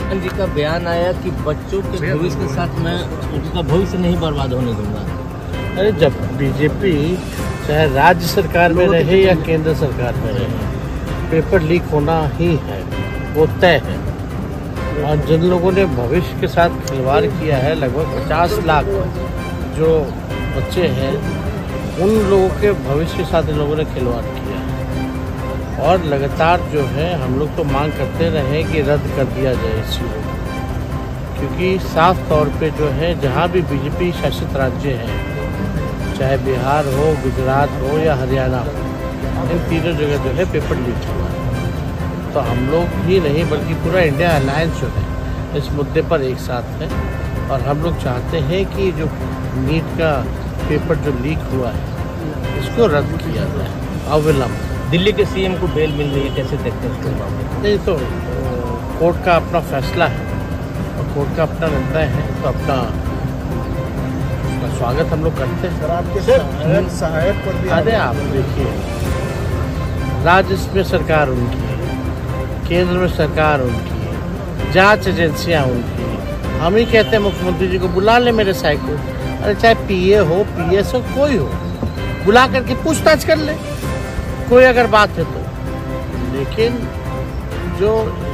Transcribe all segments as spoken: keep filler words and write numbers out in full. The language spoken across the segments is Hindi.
जी का बयान आया कि बच्चों के भविष्य के साथ मैं उनका भविष्य नहीं बर्बाद होने दूंगा। अरे जब बीजेपी चाहे राज्य सरकार में रहे या केंद्र सरकार में रहे, पेपर लीक होना ही है, वो तय है। और जिन लोगों ने भविष्य के साथ खिलवाड़ किया है, लगभग पचास लाख जो बच्चे हैं, उन लोगों के भविष्य के साथ इन लोगों ने खिलवाड़ किया है। और लगातार जो है हम लोग तो मांग करते रहे कि रद्द कर दिया जाए इस चीज़ को, क्योंकि साफ तौर पे जो है जहाँ भी बीजेपी शासित राज्य हैं, चाहे बिहार हो, गुजरात हो या हरियाणा हो, इन तीनों जगह जो है पेपर लीक हुआ है। तो हम लोग ही नहीं बल्कि पूरा इंडिया अलायंस जो है इस मुद्दे पर एक साथ है। और हम लोग चाहते हैं कि जो नीट का पेपर जो लीक हुआ है इसको रद्द किया जाए अविलंब। दिल्ली के सीएम को बेल मिल रही है, कैसे देखते हैं इसके मामले? नहीं तो कोर्ट का अपना फैसला है और कोर्ट का अपना निर्णय है, तो अपना स्वागत हम लोग करते हैं। सर आपके सहायक सहायक पर भी अरे आप देखिए, राज्य में सरकार उनकी है, केंद्र में सरकार उनकी है, जांच एजेंसियां उनकी है। हम ही कहते हैं मुख्यमंत्री जी को बुला ले मेरे साइड को, अरे चाहे पीए हो, पीएस हो, कोई हो, बुला करके पूछताछ कर ले कोई अगर बात है तो। लेकिन जो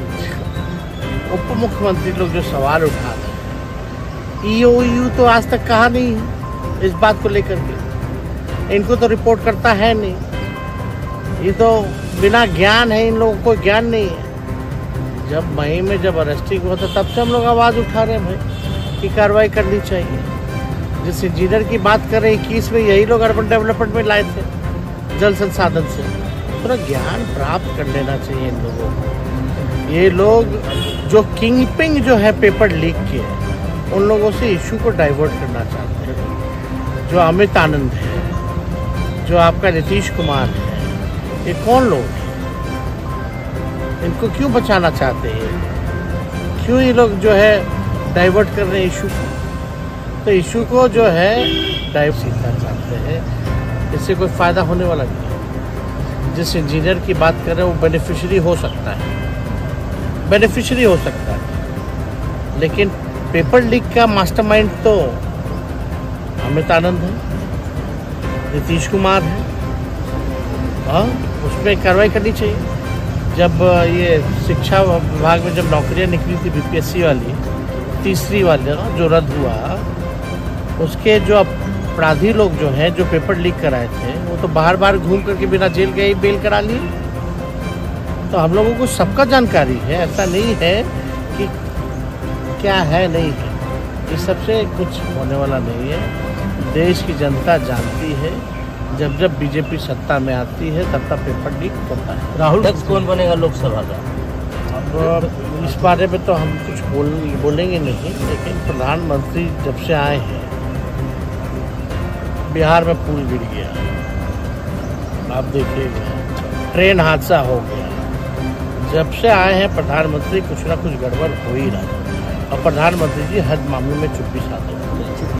उप मुख्यमंत्री लोग जो सवाल उठा रहे हैं, ईओयू तो आज तक कहा नहीं है इस बात को लेकर के, इनको तो रिपोर्ट करता है नहीं। ये तो बिना ज्ञान है, इन लोगों को ज्ञान नहीं है। जब मई में जब अरेस्टिंग हुआ था तब से हम लोग आवाज़ उठा रहे हैं भाई कि कार्रवाई करनी चाहिए। जिस इंजीनियर की बात कर रहे हैं इक्कीस में, यही लोग अर्बन डेवलपमेंट में लाए थे जल संसाधन से। थोड़ा ज्ञान प्राप्त कर लेना चाहिए इन लोगों को। ये लोग जो किंगपिंग जो है पेपर लीक के, उन लोगों से इशू को डाइवर्ट करना चाहते हैं। जो अमित आनंद है, जो आपका नीतीश कुमार है, ये कौन लोग हैं? इनको क्यों बचाना चाहते हैं? क्यों ये लोग जो है डाइवर्ट कर रहे हैं इशू को? तो इशू को जो है डाइवर्ट सीखना चाहते हैं, इससे कोई फ़ायदा होने वाला नहीं है। जिस इंजीनियर की बात कर रहे हैं वो बेनिफिशियरी हो सकता है, बेनिफिशियरी हो सकता है, लेकिन पेपर लीक का मास्टरमाइंड तो अमित आनंद है, नीतीश कुमार है। हाँ, उसमें कार्रवाई करनी चाहिए। जब ये शिक्षा विभाग में जब नौकरियां निकली थी बीपीएससी वाली, तीसरी वाली ना जो रद्द हुआ, उसके जो अपराधी लोग जो हैं जो पेपर लीक कराए थे, वो तो बाहर बाहर घूम करके बिना जेल गए बेल करा लिए। तो हम लोगों को सबका जानकारी है, ऐसा नहीं है कि क्या है नहीं है, इस सबसे कुछ होने वाला नहीं है। देश की जनता जानती है, जब जब बीजेपी सत्ता में आती है तब तक पेपर लीक होता है। राहुल अध्यक्ष कौन बनेगा लोकसभा का? अब इस बारे में तो हम कुछ बोल बोलेंगे नहीं, लेकिन प्रधानमंत्री जब से आए हैं बिहार में पुल गिर गया, आप देखिएगा, ट्रेन हादसा हो गया। जब से आए हैं प्रधानमंत्री कुछ ना कुछ गड़बड़ हो ही रहा है, और प्रधानमंत्री जी हर मामले में चुप्पी साधे।